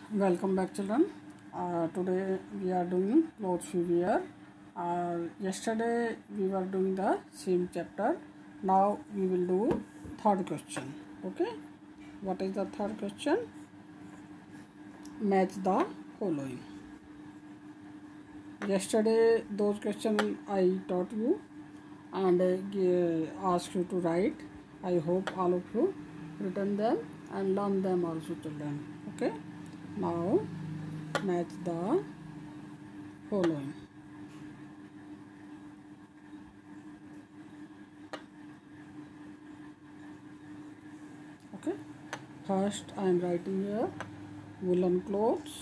Welcome back, children. Today we are doing clothes we wear. Yesterday we were doing the same chapter. Now we will do third question. Okay. What is the third question? Match the following. Yesterday those questions I taught you and asked you to write. I hope all of you written them and learn them also, children. Okay. Now match the following. Okay, first I am writing here woolen clothes.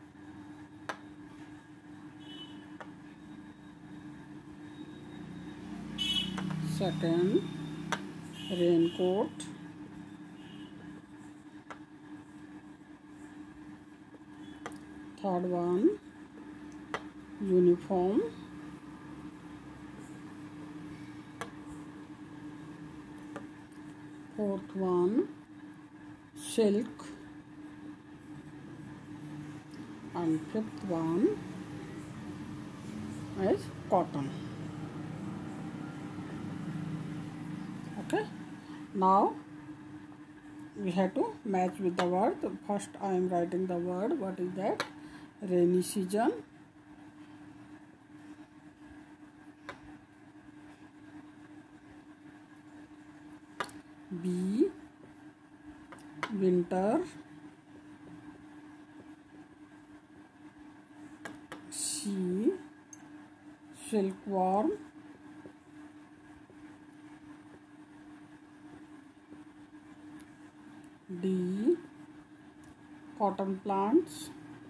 Second, raincoat. Third one, uniform. Fourth one, silk. And fifth one is cotton. Okay, now we have to match with the word. First I am writing the word. What is that? Rainy season. B, winter. C, silkworm. D, cotton plants.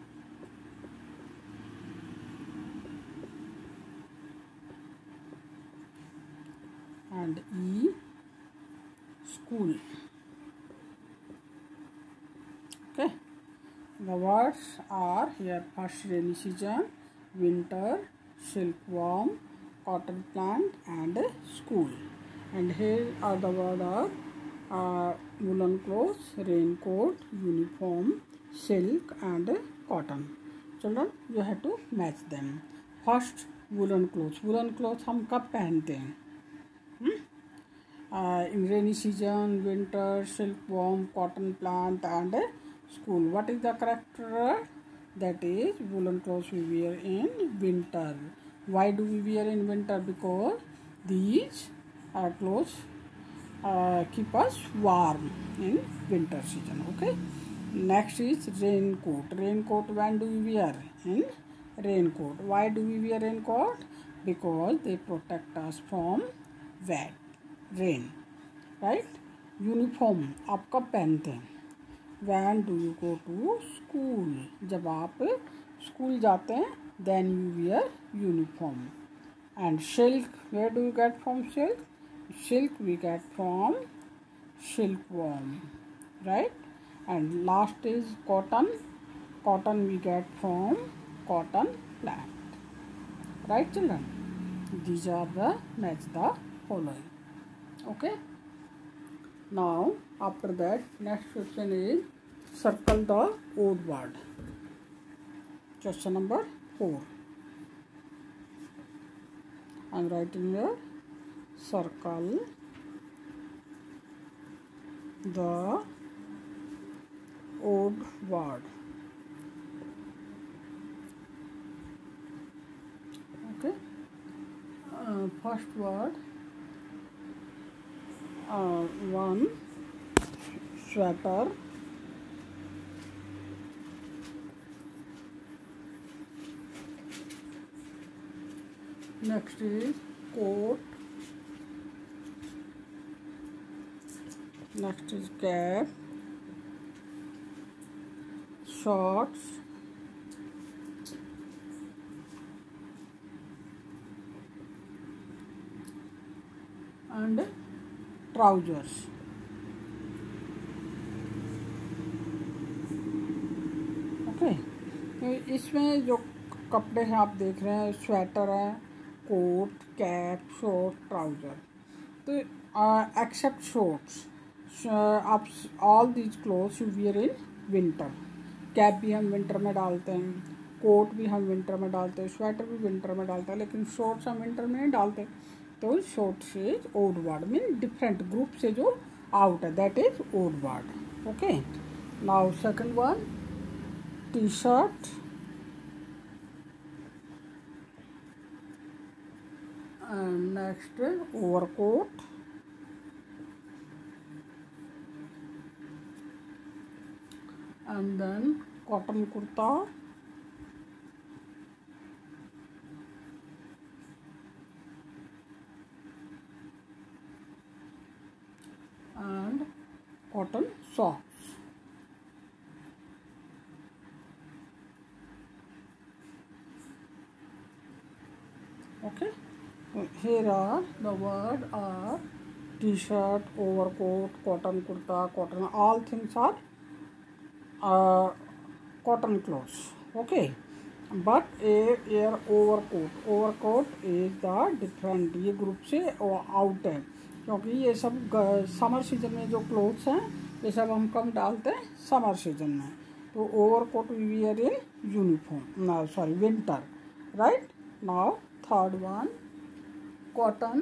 And E, school. Okay, the words are here. First, rainy season, winter, silkworm, cotton plant, and school. And here are the words are woolen clothes, raincoat, uniform, silk, and cotton. Children, you have to match them. First, woolen clothes. Woolen clothes हम कब पहनते हैं? In rainy season, winter, silkworm, cotton plant, and school. What is the correct word? That is woolen clothes we wear in winter. Why do we wear in winter? Because these clothes keep us warm in winter season. Okay. Next is raincoat. Raincoat, when do we wear? In raincoat. Why do we wear raincoat? Because they protect us from wet rain. Right? Uniform आप कब पहनते हैं? When do you go to school? जब आप school जाते हैं, then you wear uniform. And silk, where do you get from silk? Silk we get from silkworm, right? And last is cotton. Cotton we get from cotton plant, right, children? These are the match the following. Okay. Now after that, next question is circle the odd word. Question number 4. I am writing here circle the odd word. Okay. First word, one, sweater. Next is coat. Next is cap, shorts, and trousers. Okay, तो इसमें जो कपड़े हैं आप देख रहे हैं, sweater है, कोट, कैप, शॉर्ट, ट्राउजर. तो except shorts, all these clothes you wear in winter. Cap भी हम विंटर में डालते हैं, कोट भी हम विंटर में डालते हैं, स्वेटर भी विंटर में डालते हैं, लेकिन शॉर्ट्स हम विंटर में नहीं डालते। तो shorts is odd word, mean different group से जो आउट है, that is odd word. Okay, now second one, T shirt and next overcoat and then cotton kurta and cotton socks। Okay, here are the word are t-shirt, overcoat, cotton kurta, cotton, all things are cotton clothes। Okay, but a overcoat is the different, ये group से out है, क्योंकि ये सब summer season में जो clothes हैं ये सब हम कम डालते हैं समर सीजन में। तो overcoat we wear in uniform, ना sorry winter, right. Now third one, cotton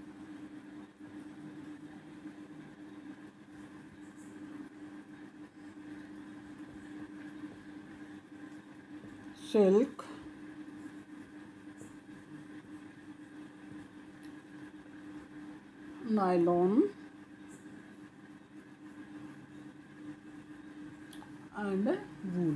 silk nylon and wool।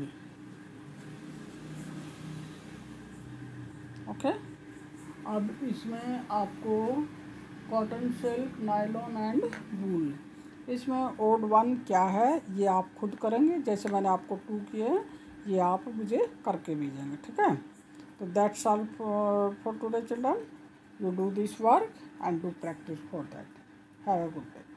Okay, अब इसमें आपको cotton, silk, nylon and wool, इसमें ओड वन क्या है ये आप खुद करेंगे, जैसे मैंने आपको 2 किए हैं ये आप मुझे करके भेजेंगे, ठीक है। तो that's all for today children, you do this work and do practice for that। Have a good day।